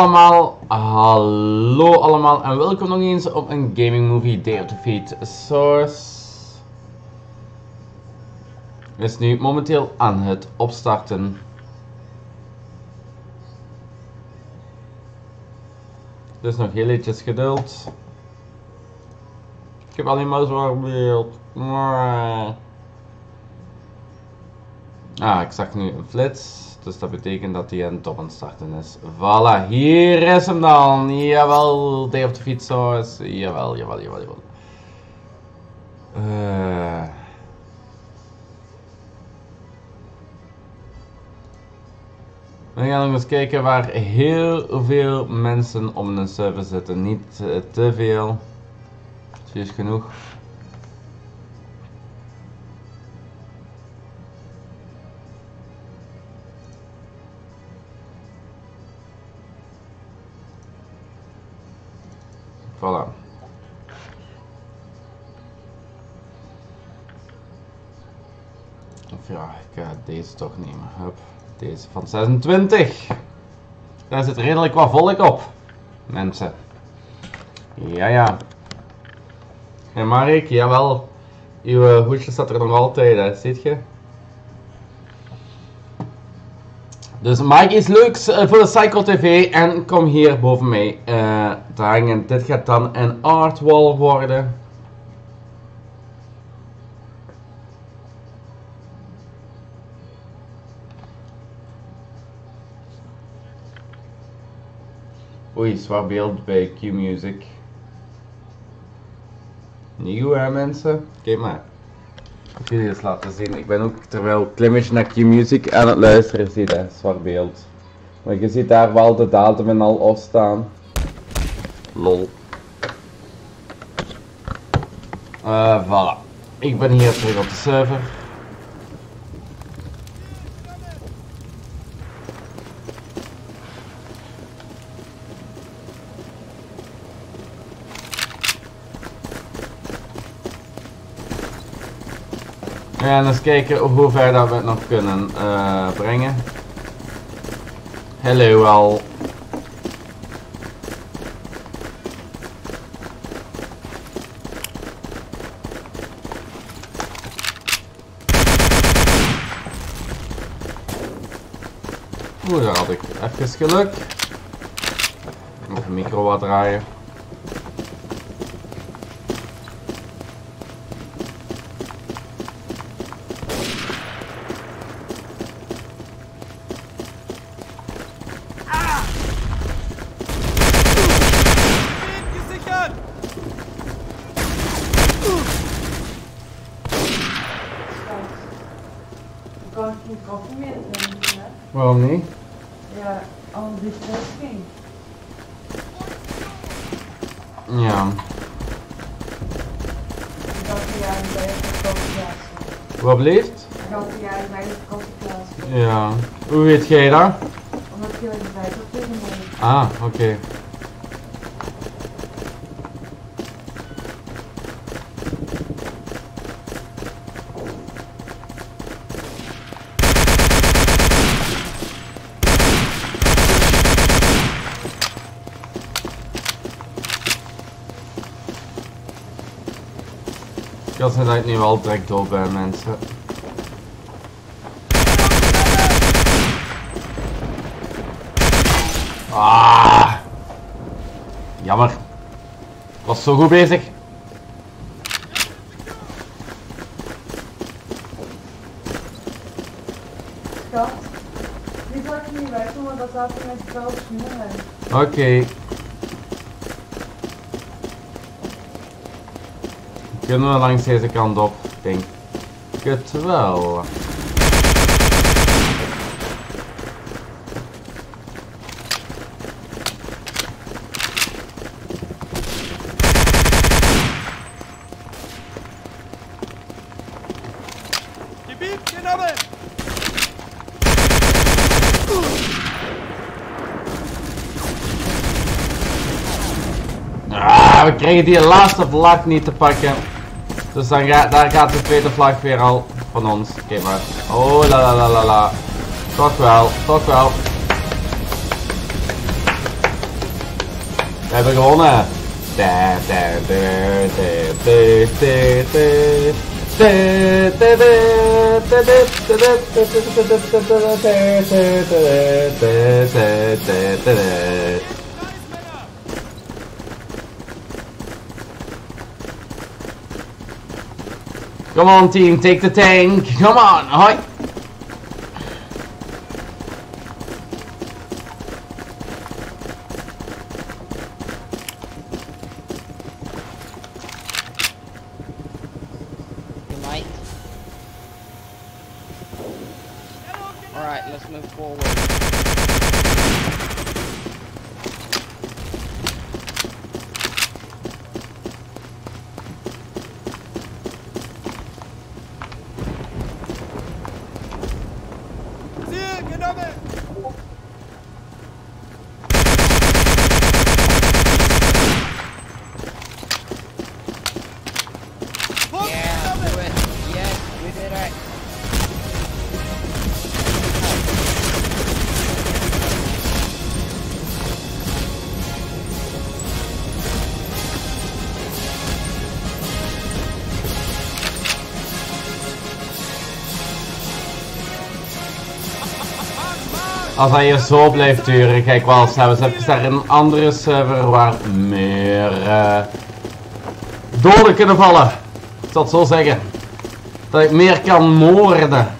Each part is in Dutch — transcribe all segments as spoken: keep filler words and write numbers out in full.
Allemaal, hallo allemaal en welkom nog eens op een gaming movie Day of Defeat Source. Is nu momenteel aan het opstarten. Dus nog heel eventjes geduld. Ik heb alleen maar zwaar beeld. Ah, ik zag nu een flits. Dus dat betekent dat hij aan het op aan het starten is. Voilà, hier is hem dan. Jawel, Day of Defeat Source. Jawel, jawel, jawel, jawel. Uh... We gaan nog eens kijken waar heel veel mensen op een server zitten. Niet uh, te veel. Zie je genoeg. Voilà. Of ja, ik ga deze toch nemen. Hup. Deze van zesentwintig. Daar zit redelijk wat volk op. Mensen. Ja, ja. En Mark, jawel. Uw hoedje staat er nog altijd, hè. Ziet je? Dus maak iets leuks uh, voor de Psycho T V en kom hier boven mij uh, te hangen. Dit gaat dan een art wall worden. Oei, zwaar beeld bij Q Music. Nieuw hè mensen? Kijk maar. Ik wil je eens laten zien. Ik ben ook terwijl klimmetje naar Q Music aan het luisteren. Zie je dat? Zwart beeld. Maar je ziet daar wel de datum en al op staan. Lol. Uh, voilà. Ik ben hier terug op de server. En eens kijken hoe ver dat we het nog kunnen uh, brengen. Hallo al. Oeh, daar had ik even geluk. Nog een micro wat draaien. Waarom niet? Ja, al die stress ging. Ja. Ik had een jaar bij de koffieplaats. Wat blijft? Ik had een jaar bij de koffieplaats. Ja. Hoe weet jij dat? Omdat ik heel erg bij op dit moment. Ah, oké. Okay. Ik had het nu wel direct door bij mensen. Ah, jammer. Ik was zo goed bezig. Schat, die zal ik niet wegdoen, want dat staat er met spel snelheid. Oké. Okay. Kunnen we langs deze kant op? Denk ik het wel. Ah, we krijgen die laatste vlag niet te pakken. Dus dan ga, daar gaat de tweede vlag weer al van ons. Kijk maar. Oh la la la la la. Toch wel, toch wel. We hebben gewonnen. Da, da, da, da, da, da, da. Come on team, take the tank. Come on, hoi. Alright, let's move forward. Yeah, do it. Yes, we did it. Als hij hier zo blijft duren, kijk wel zelfs even naar een andere server waar meer uh, doden kunnen vallen. Ik zal het zo zeggen. Dat ik meer kan moorden.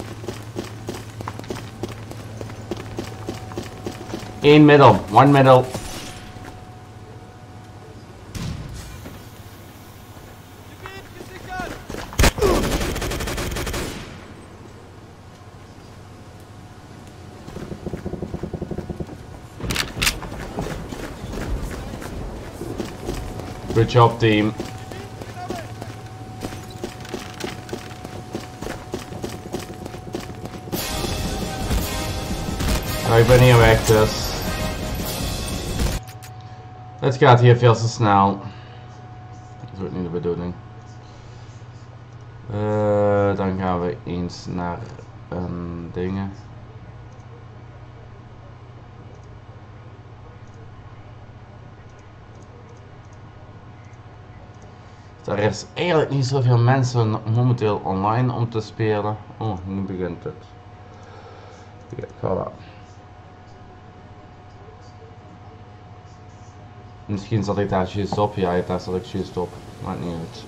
Eén middel, one middel. Good job team. Oh, ik ben hier weg dus. Het gaat hier veel te snel. Dat is ook niet de bedoeling. Uh, dan gaan we eens naar een dingen. Er is eigenlijk niet zoveel mensen momenteel online om te spelen. Oh, nu begint het. Ja, voilà. Misschien zat ik daar juist op. Ja, daar zat ik juist op. Maakt niet uit.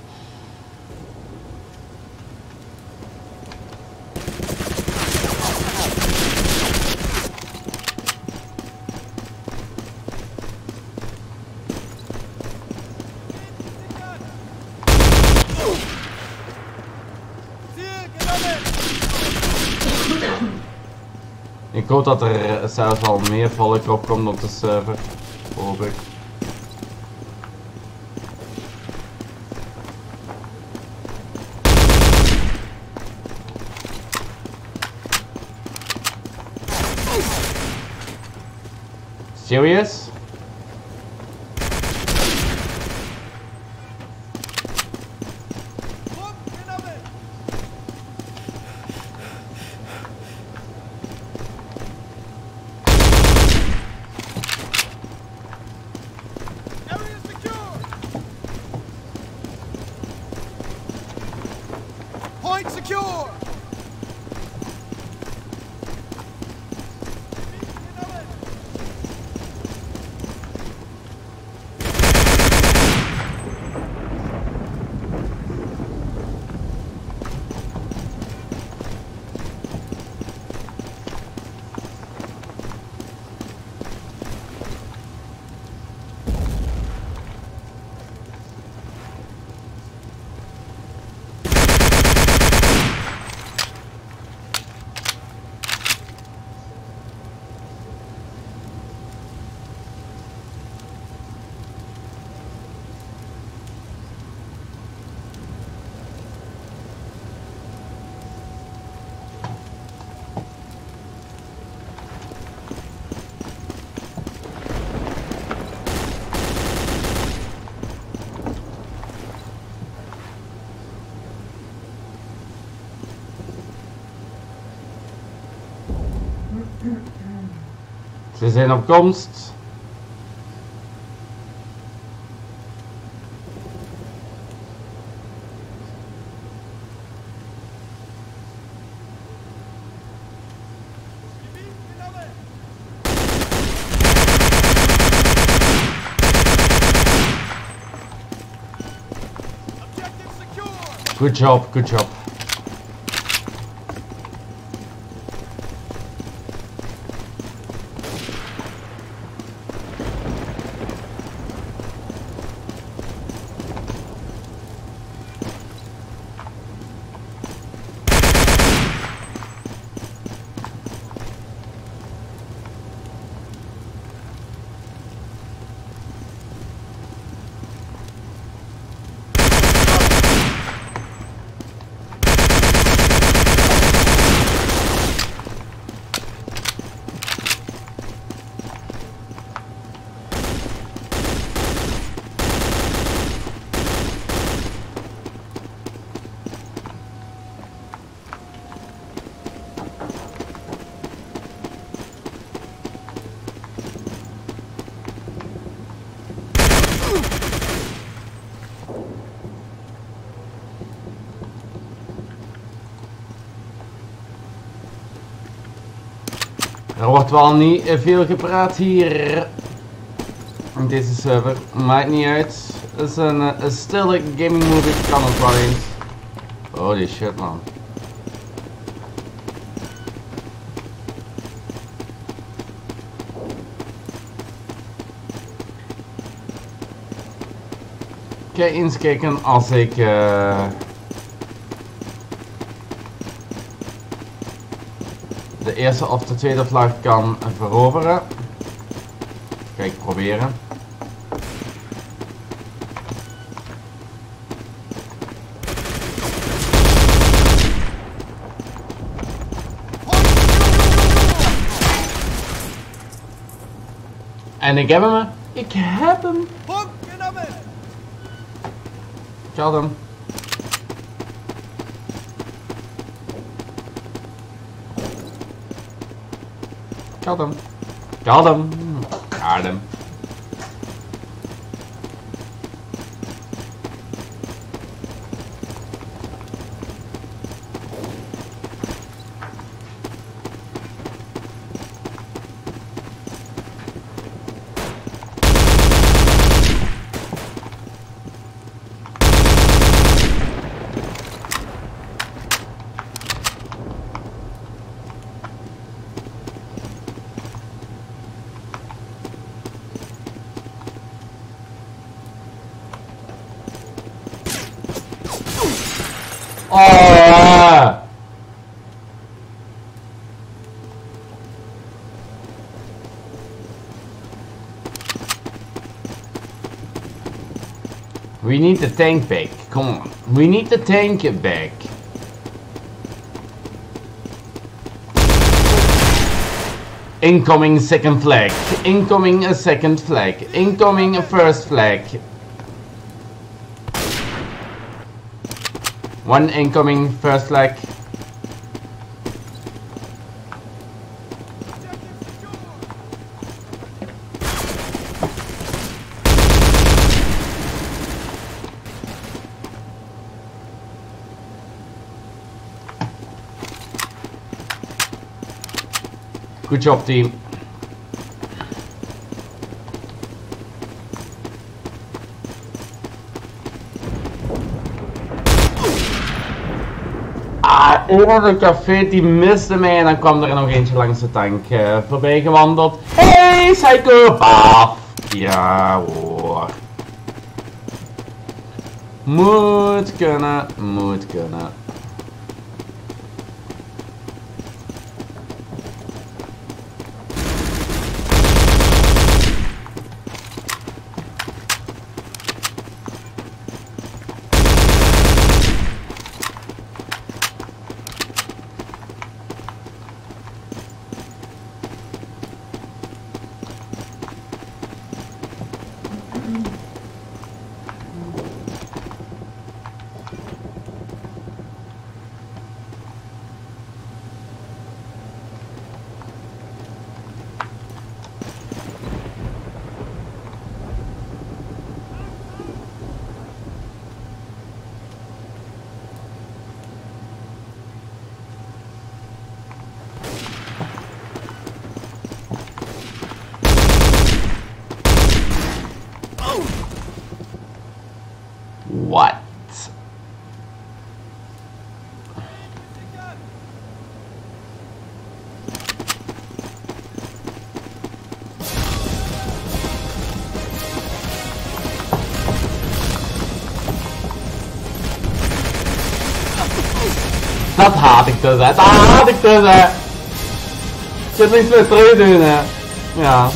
Ik hoop dat er zelfs al meer volk op komt op de server. Hoop ik. Serious? Point secure! Ze zijn op komst. Good job, good job. Er wordt wel niet veel gepraat hier in deze server, maakt niet uit. Het is een, een stille gaming movie, kan het wel eens. Holy shit man. Kijk eens kijken als ik uh, de eerste of de tweede vlag kan veroveren. Ga ik proberen. En ik heb hem. Ik heb hem. Ik had hem. Ik had hem. Ik had hem. Ik had hem. Oh! We need the tank back. Come on. We need the tank back. Incoming second flag. Incoming a second flag. Incoming a first flag. One incoming first flag. Good job, team. Ah, oh, de café die miste mij en dan kwam er nog eentje langs de tank uh, voorbij gewandeld. Hey, psychopath! Ja hoor. Moet kunnen, moet kunnen. haat ik dus, hè. Dat haat ik dus, hè. Ik heb niks meer terug doen, hè. Ja.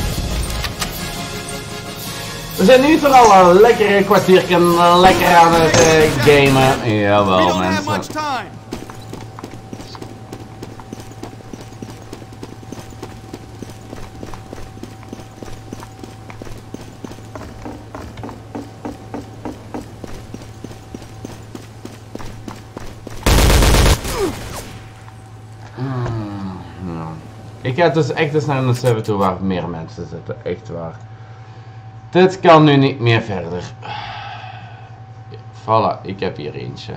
We zijn nu toch al een lekkere kwartiertje lekker aan het uh, gamen. Jawel, mensen. Mm, ja. Ik ga dus echt eens naar een server toe waar meer mensen zitten, echt waar. Dit kan nu niet meer verder. Voilà, ik heb hier eentje.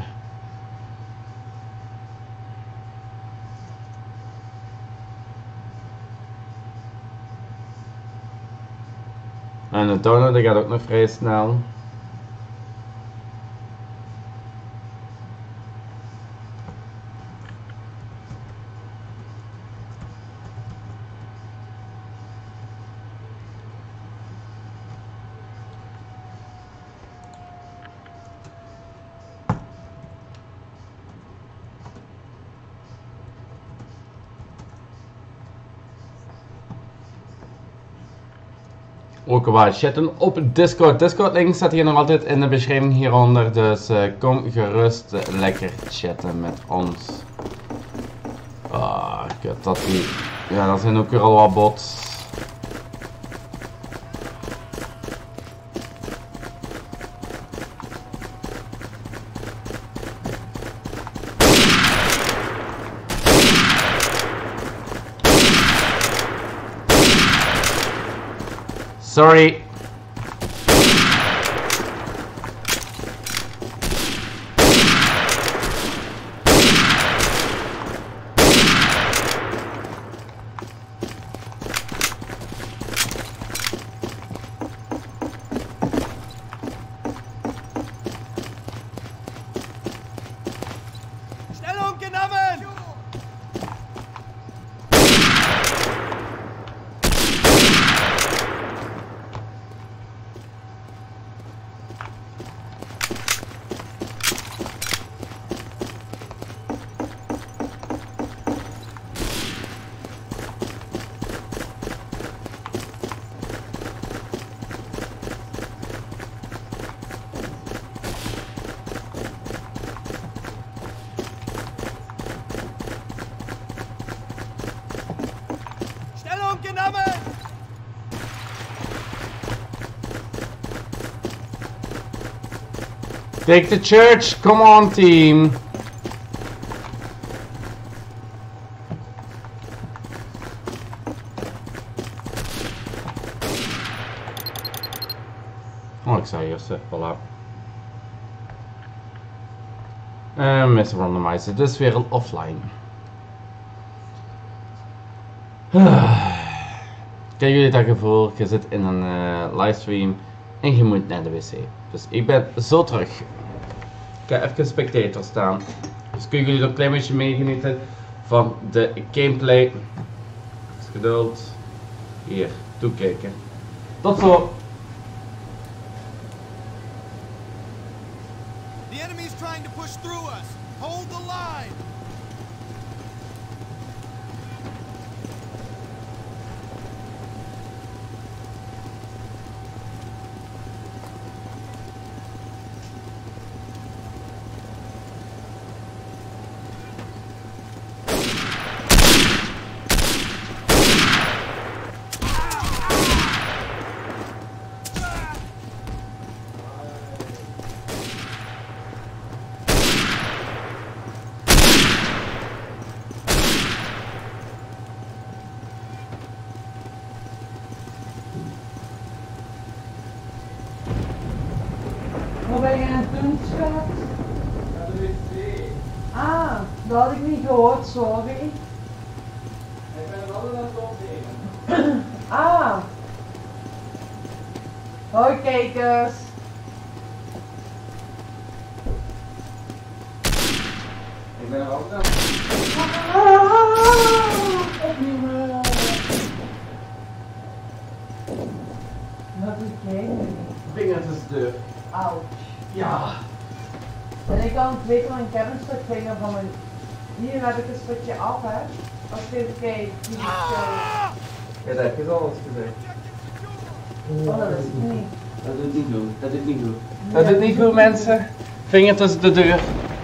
En de download gaat ook nog vrij snel. Ook waar chatten op Discord. Discord link staat hier nog altijd in de beschrijving hieronder. Dus uh, kom gerust uh, lekker chatten met ons. Ah, kut dat die. Ja, dat zijn ook weer al wat bots. Sorry. Stellung genommen! Take the church, come on team. Oh, ik zei eerst, voilà. En mister Randomizer, dus weer offline. Kijk jullie dat gevoel, je zit in een uh, livestream en je moet naar de wc. Dus ik ben zo terug. Ik ga even spectator staan. Dus kunnen jullie nog een klein beetje meegenieten van de gameplay. Dus geduld. Hier, toekijken. Tot zo! The enemy is trying to push through us. Hold the line. Wat ben je aan het doen, schat? Naar de wc. Ah, dat had ik niet gehoord, sorry. Ik ben het altijd aan het opnemen. Ah. Hoi kijkers. Ik ben er altijd aan het Ah, opnieuw. Wat doe jij nu? vinger tussen de deur. Ouch. Ja. En ik kan het weten van een kernstückvinger van mijn Hier heb ik een stukje af, hè. Als je even kijkt. Hier is, uh... Ja, dat heb je al eens gezegd. Oh, dat is het niet. Dat doet niet goed. Dat doet niet goed. Dat doet niet goed, mensen. Vinger tussen de deur.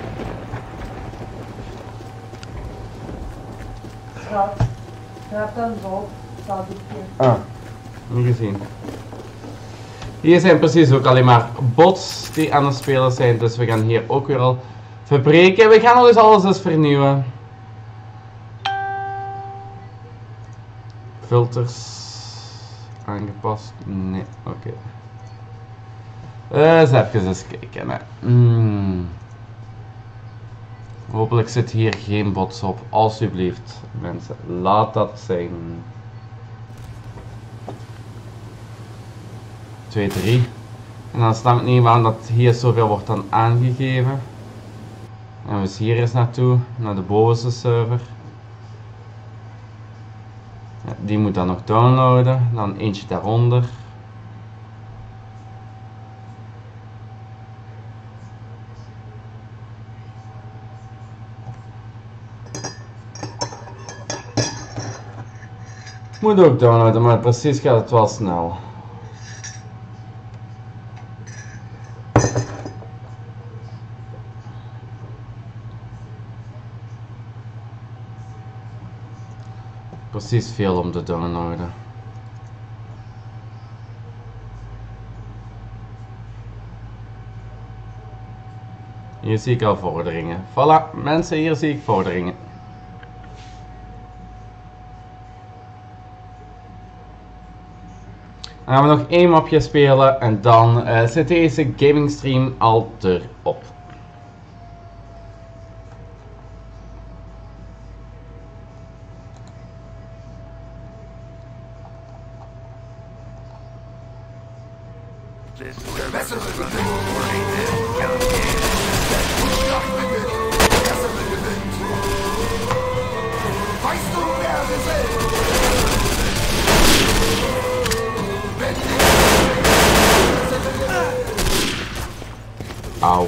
Schat, je hebt een rol. Staat dit hier. Ah, niet gezien. Hier zijn precies ook alleen maar bots die aan het spelen zijn, dus we gaan hier ook weer al verbreken. We gaan dus alles eens vernieuwen. Filters aangepast? Nee, oké. Okay. Uh, eens even eens kijken. Hè. Mm. Hopelijk zit hier geen bots op, alsjeblieft mensen, laat dat zijn. twee, drie. En dan snap ik niet waarom dat hier zoveel wordt dan aangegeven. En we zien hier eens naartoe, naar de bovenste server. Ja, die moet dan nog downloaden, dan eentje daaronder. Moet ook downloaden, maar precies gaat het wel snel. Precies veel om te downloaden. Hier zie ik al vorderingen. Voilà, mensen, hier zie ik vorderingen. Dan gaan we nog één mapje spelen en dan uh, zit deze gaming stream al erop. Ouch.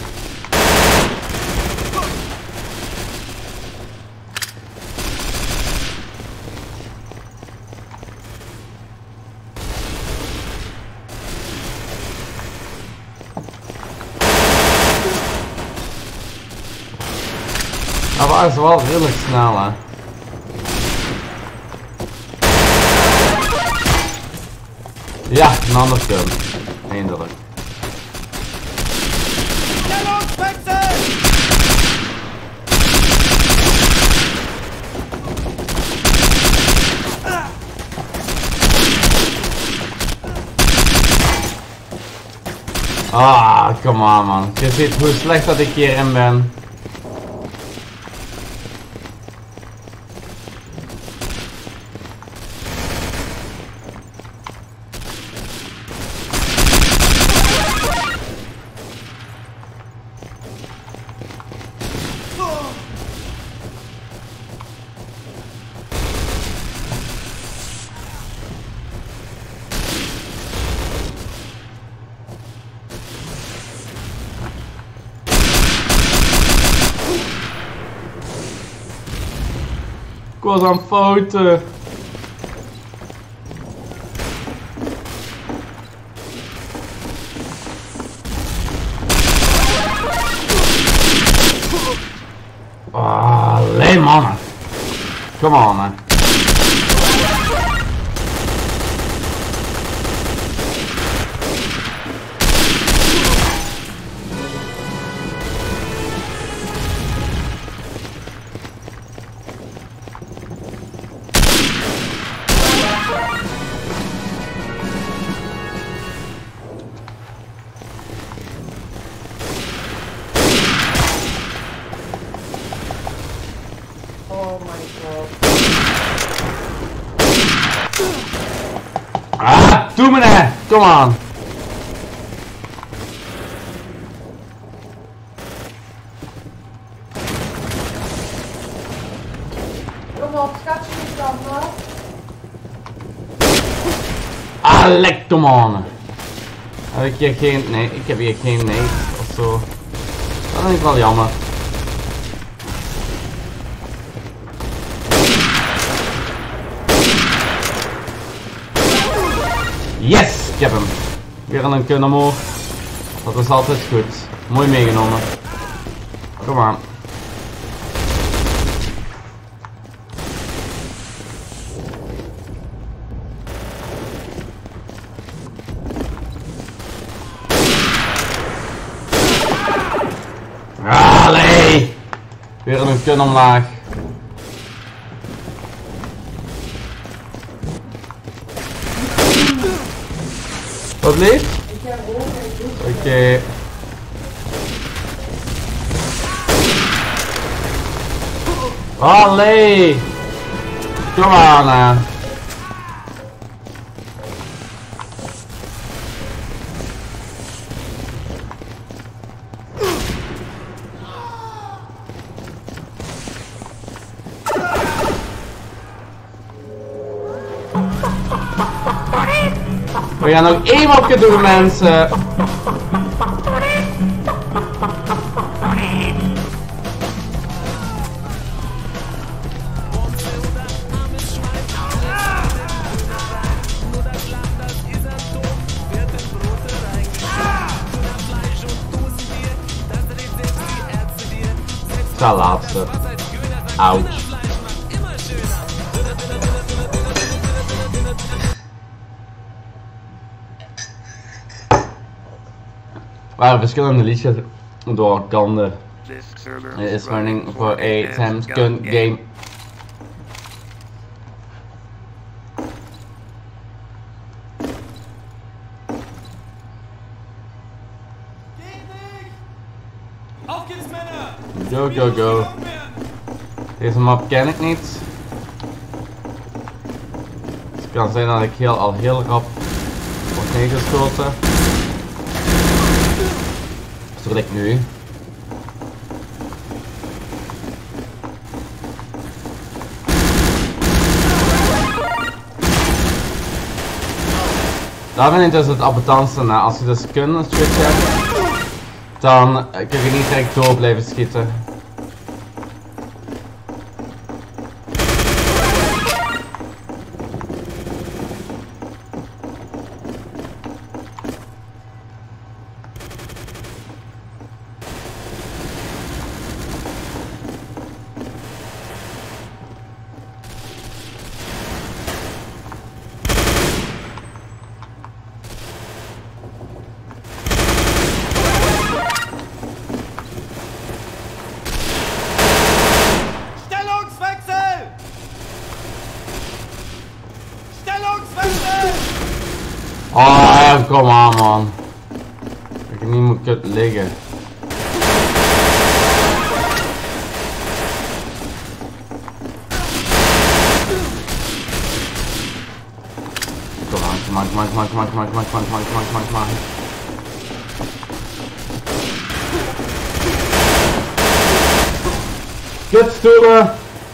Dat was wel redelijk snel, hè. Ja, een ander gun. Eindelijk. Ah, come on man. Je ziet hoe slecht dat ik hierin ben. Ik was aan fouten. Ah, alleen mannen. Come on, man. Oh my god. Ah, doe me dat! Kom aan! Kom op, schatje niet dan, hoor. Ah, lek, kom aan! Heb ik hier geen... Nee, ik heb hier geen nee of zo. Dat vind ik wel jammer. Yes, ik heb hem. Weer een kun omhoog. Dat is altijd goed. Mooi meegenomen. Kom aan. Allee! Weer een kun omlaag. Wat leeft? Oké. Okay. Allee! Kom aan, hè. We gaan nog één mopje doen, mensen. De laatste. Ouch. Er waren verschillende liedjes door Gander. It is running for a times gun game. Go, go, go. Deze map ken ik niet. Dus het kan zijn dat ik heel, al heel rap word neergeschoten. Zo wil ik nu. Daar vind ik dus het appetantste na. Als je dus kun switch hebt, dan kun je niet direct door blijven schieten. Oh, kom aan, man. Ik niet moet kut liggen. Kom aan, kom aan, kom aan, kom aan, kom aan, kom aan, kom aan, kom aan, kom aan, kom aan, kom aan, kom aan. Kutstoelen!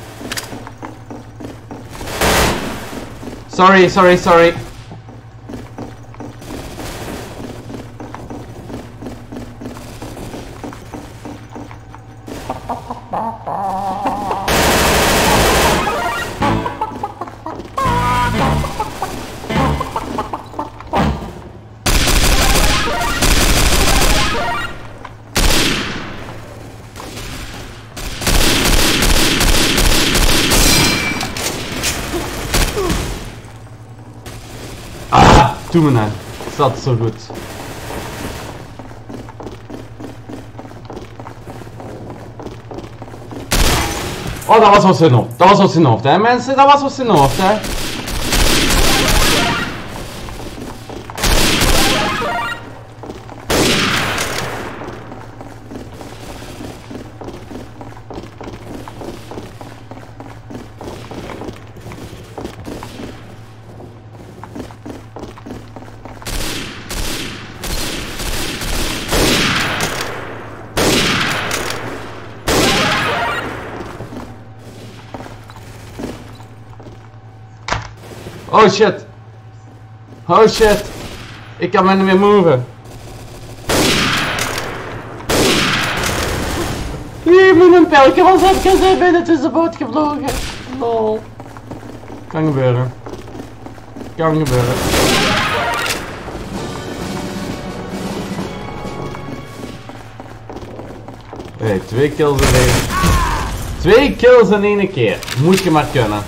Sorry, sorry, sorry. Ah, doe me nou. Het zat zo goed. Oh, dat was wat zijn hoofd. Dat was wat zijn hoofd, hè mensen. Dat was wat zijn hoofd, hè. Oh shit. Oh shit. Ik kan me niet meer moven. Hier moet een pijltje was even zijn binnen tussenboot gevlogen. Lol. Kan gebeuren. Kan gebeuren. Hey, twee kills in één. Twee kills in één keer. Moet je maar kunnen.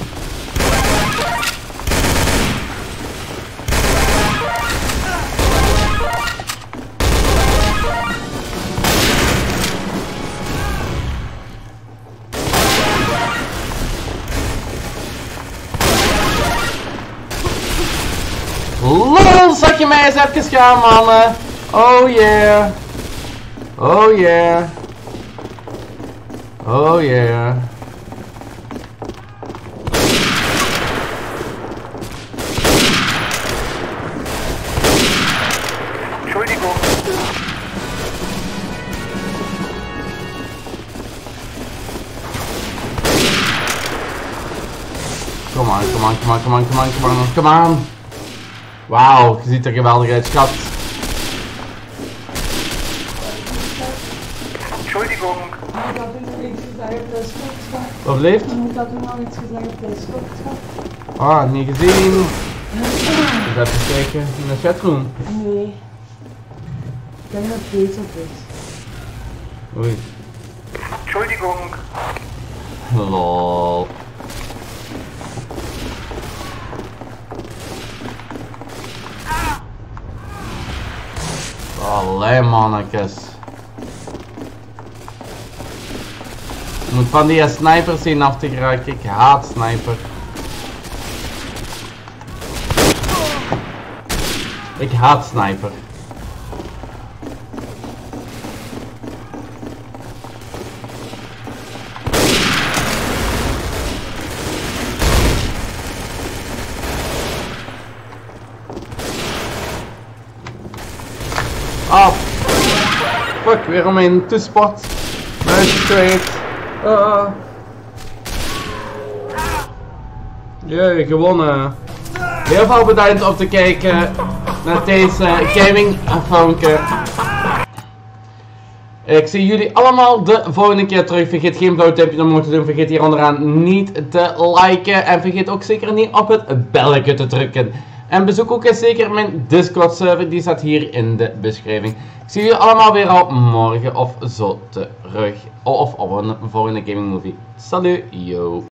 LOL, zak je mij eens even gaan, mannen. Oh yeah. Oh yeah. Oh yeah. Entschuldigung. Kom aan, kom aan, kom aan, kom aan, kom aan, kom aan, kom aan. Wauw, je ziet er geweldig uit, schat. Entschuldigung. Ik had u nog iets gezegd op Discord, schat. Wat leeft? Ik had u nog iets gezegd op Discord, schat. Ah, niet gezien. Dus even kijken in de chatroom. Nee. Ik denk dat het bezig is. Oei. Entschuldigung. Lol. Allee mannetjes. Je moet van die snipers zien af te geraken. Ik haat sniper. Ik haat sniper. Ah, fuck, weer om mijn toespot. Muisje kwijt. Ah. Jee, gewonnen. Heel veel bedankt om te kijken naar deze gaming filmpje. Ik zie jullie allemaal de volgende keer terug. Vergeet geen blauw duimpje omhoog te doen. Vergeet hier onderaan niet te liken. En vergeet ook zeker niet op het belletje te drukken. En bezoek ook eens zeker mijn Discord server. Die staat hier in de beschrijving. Ik zie jullie allemaal weer al morgen of zo terug. Of op een volgende gaming movie. Salut, yo.